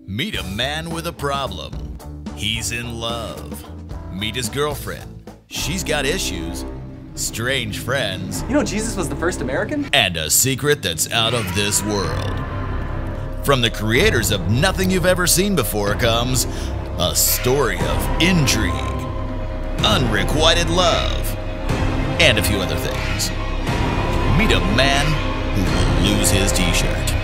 Meet a man with a problem. He's in love. Meet his girlfriend. She's got issues. Strange friends. You know Jesus was the first American? And a secret that's out of this world. From the creators of Nothing You've Ever Seen Before comes a story of intrigue, unrequited love, and a few other things. Meet a man who will lose his t-shirt.